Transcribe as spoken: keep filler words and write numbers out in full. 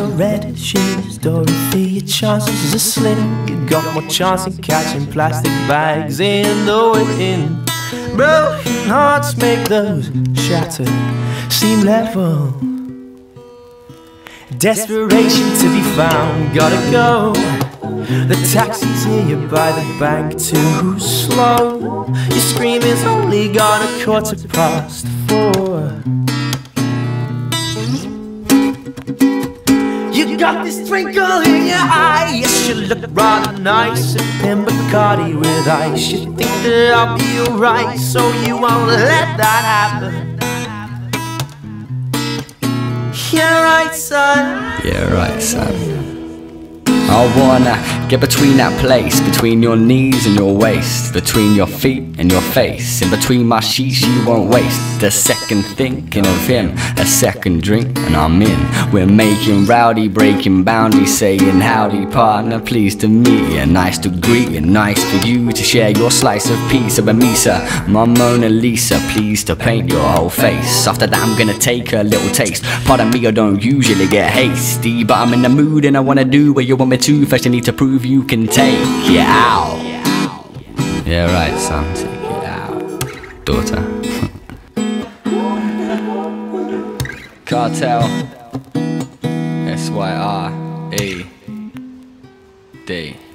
your red shoes, Dorothy, your chances are slim. You got more chance in catching plastic bags in the wind. Broken hearts make those shattered seem level. Desperation to be found, gotta go. The taxi's here, you're by the bank, too slow. Your scream is only gone a quarter past four. You got this twinkle in your eye. Yes, you look rather nice. Sipping Bacardi with ice. You think that I'll be alright, so you won't let that happen. Yeah, right, son. Yeah, right, son. I wanna get between that place, between your knees and your waist, between your feet and your face, in between my sheets you won't waste a second thinking of him, a second drink and I'm in. We're making rowdy, breaking boundaries, saying howdy partner, pleased to meet you, nice to greet you, nice for you to share your slice of pizza with me, sir, my Mona Lisa, pleased to paint your whole face. After that I'm gonna take a little taste. Pardon me, I don't usually get hasty, but I'm in the mood and I wanna do what you want me to. First you need to prove you can take it out. Yeah, right, son, take it out, daughter. Cartel, S Y R E D.